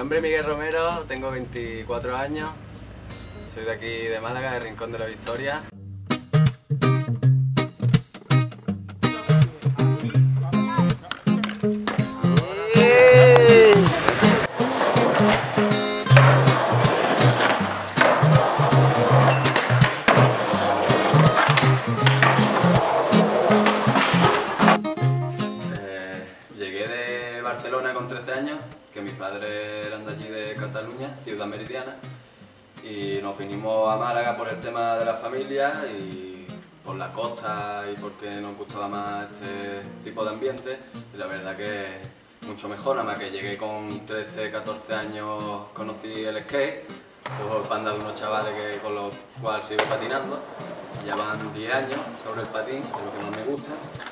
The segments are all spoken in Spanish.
nombre es Miguel Romero, tengo 24 años, soy de aquí de Málaga, de Rincón de la Victoria. Llegué de Barcelona con 13 años, que mis padres eran de allí de Cataluña, Ciudad Meridiana, y nos vinimos a Málaga por el tema de la familia y por la costa y porque nos gustaba más este tipo de ambiente, y la verdad que mucho mejor. Nada más que llegué con 13, 14 años conocí el skate, por banda de unos chavales con los cuales sigo patinando. Llevan 10 años sobre el patín, que es lo que más me gusta.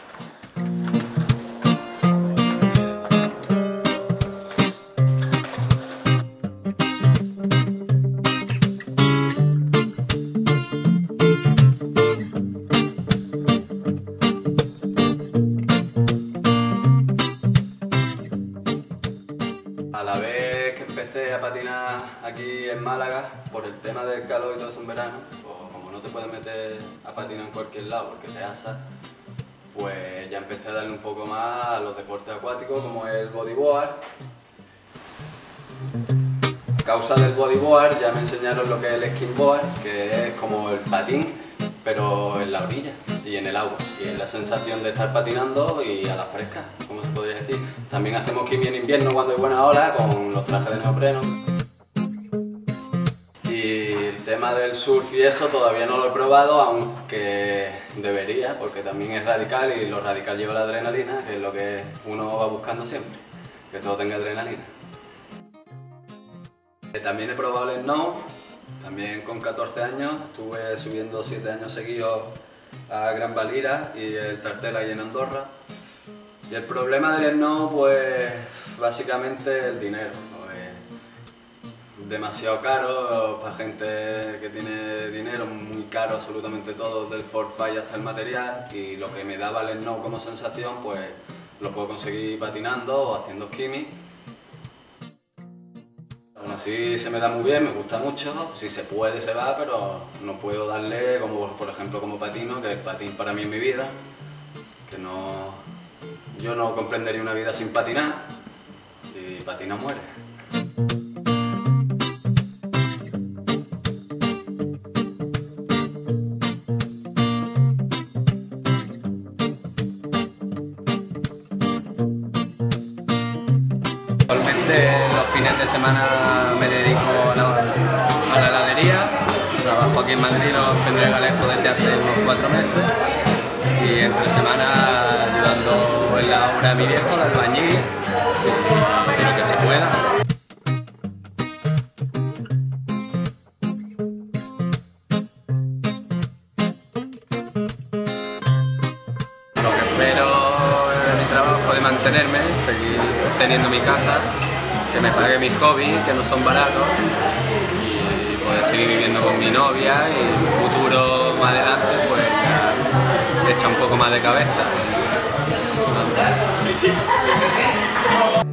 A la vez que empecé a patinar aquí en Málaga, por el tema del calor y todo eso en verano, pues como no te puedes meter a patinar en cualquier lado porque te asas, pues ya empecé a darle un poco más a los deportes acuáticos como el bodyboard. A causa del bodyboard ya me enseñaron lo que es el skimboard, que es como el patín, pero en la orilla y en el agua. Y es la sensación de estar patinando y a la fresca, como se podría decir. También hacemos kimi en invierno cuando hay buena ola con los trajes de neopreno. Y el tema del surf y eso todavía no lo he probado, aunque debería, porque también es radical y lo radical lleva la adrenalina, que es lo que uno va buscando siempre, que todo tenga adrenalina. También he probado el snow, también con 14 años, estuve subiendo 7 años seguidos a Gran Valira y el Tartell ahí en Andorra. Y el problema del snow, pues básicamente el dinero, ¿no? Es demasiado caro para gente que tiene dinero, muy caro absolutamente todo, del forfait hasta el material, y lo que me daba el snow como sensación, pues lo puedo conseguir patinando o haciendo skimmy. Aún así se me da muy bien, me gusta mucho, si se puede se va, pero no puedo darle, como por ejemplo como patino, que el patín para mí es mi vida, que yo no comprendería una vida sin patinar, y patina muere. Actualmente los fines de semana me dedico a la heladería. Trabajo aquí en Madrid, en Pedro Galejo, desde hace unos 4 meses, y entre semana ayudando en la obra a mi viejo, de albañil, lo que se pueda. Lo que espero de mi trabajo es mantenerme, seguir teniendo mi casa, que me pague mis hobbies, que no son baratos, y poder seguir viviendo con mi novia, y en un futuro más adelante pues ya echa un poco más de cabeza.